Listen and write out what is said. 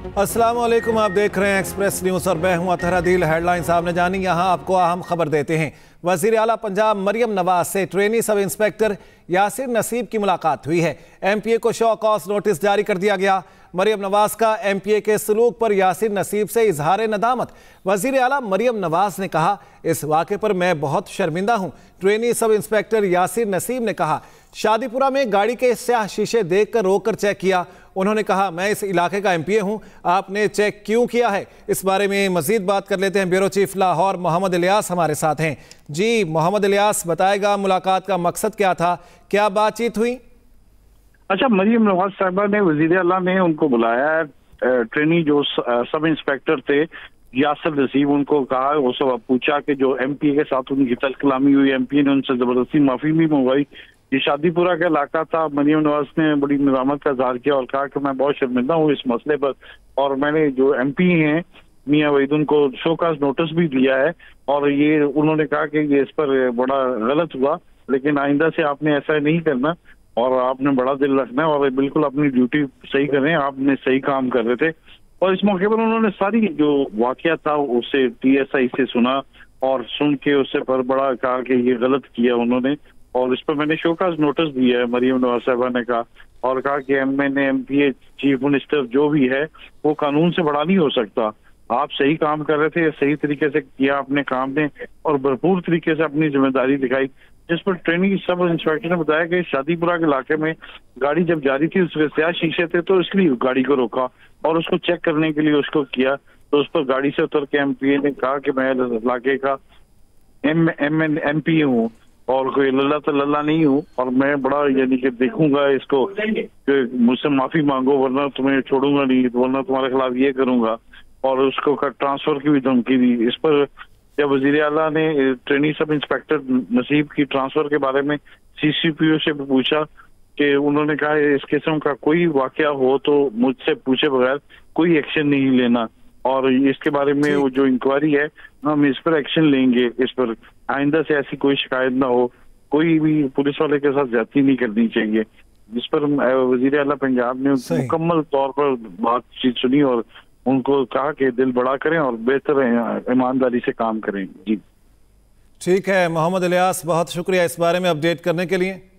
अस्सलाम वालेकुम, आप देख रहे हैं एक्सप्रेस न्यूज़ और मैं हूं अतहर अदील। हेडलाइंस आपने जानी, यहां आपको अहम खबर देते हैं। वज़ीर आला पंजाब मरियम नवाज से ट्रेनी सब इंस्पेक्टर यासिर नसीब की मुलाकात हुई है। MPA को शो कॉज नोटिस जारी कर दिया गया। मरियम नवाज का MPA के सलूक पर यासिर नसीब से इजहार नदामत। वज़ीर आला मरियम नवाज ने कहा, इस वाक़े पर मैं बहुत शर्मिंदा हूँ। ट्रेनी सब इंस्पेक्टर यासिर नसीब ने कहा, शादीपुरा में गाड़ी के स्याह शीशे देखकर रोककर चेक किया। उन्होंने कहा, मैं इस इलाके का MPA हूँ, आपने चेक क्यों किया है? इस बारे में मजीद बात कर लेते हैं। ब्यूरो चीफ लाहौर मोहम्मद इलियास हमारे साथ हैं। जी मोहम्मद इलियास, बताएगा मुलाकात का मकसद क्या था, क्या बातचीत हुई? अच्छा, मरियम नवाज साहिबा ने वज़ीर आला ने उनको बुलाया। ट्रेनी जो सब इंस्पेक्टर थे यासिर नसीब, उनको कहा, वो सब पूछा कि जो MPA के साथ उनकी तल कलामी हुई, MPA ने उनसे जबरदस्ती माफी भी मंगवाई। ये शादीपुरा का इलाका था। मरियम नवाज ने बड़ी निजामत का इजहार किया और कहा कि मैं बहुत शर्मिंदा हूँ इस मसले पर, और मैंने जो MP हैं मियां वहीद, उनको शोकाज नोटिस भी दिया है। और ये उन्होंने कहा कि ये इस पर बड़ा गलत हुआ, लेकिन आइंदा से आपने ऐसा नहीं करना और आपने बड़ा दिल रखना है और बिल्कुल अपनी ड्यूटी सही करें। आपने सही काम कर रहे थे। और इस मौके पर उन्होंने सारी जो वाकया था उसे TSI से सुना और सुन के उससे पर बड़ा कहा कि ये गलत किया उन्होंने, और इस पर मैंने शोकाज नोटिस दिया है, मरियम नवाज साहिबा ने कहा। और कहा कि MPA चीफ मिनिस्टर जो भी है वो कानून से बड़ा नहीं हो सकता। आप सही काम कर रहे थे, सही तरीके से किया अपने काम ने और भरपूर तरीके से अपनी जिम्मेदारी दिखाई। जिस पर ट्रेनिंग सब इंस्पेक्टर ने बताया कि शादीपुरा के इलाके में गाड़ी जब जा रही थी उसके स्याह शीशे थे, तो इसलिए गाड़ी को रोका और उसको चेक करने के लिए उसको किया। तो उस पर गाड़ी से उतर के MPA ने कहा कि मैं इलाके का MPA हूँ और कोई लल्ला तो लल्ला नहीं हूँ, और मैं बड़ा यानी कि देखूंगा इसको कि मुझसे माफी मांगो वरना तुम्हें छोड़ूंगा नहीं, वरना तुम्हारे खिलाफ ये करूंगा। और उसको ट्रांसफर की भी धमकी दी। इस पर जब वज़ीर आला ने ट्रेनी सब इंस्पेक्टर नसीब की ट्रांसफर के बारे में CCPO से पूछा कि उन्होंने कहा इस किस्म का कोई वाकया हो तो मुझसे पूछे बगैर कोई एक्शन नहीं लेना, और इसके बारे में वो जो इंक्वायरी है हम इस पर एक्शन लेंगे। इस पर आइंदा से ऐसी कोई शिकायत ना हो, कोई भी पुलिस वाले के साथ ज्यादती नहीं करनी चाहिए। जिस पर वज़ीर आला पंजाब ने मुकम्मल तौर पर बातचीत सुनी और उनको कहा कि दिल बड़ा करें और बेहतर ईमानदारी से काम करें। जी ठीक है मोहम्मद इलियास, बहुत शुक्रिया इस बारे में अपडेट करने के लिए।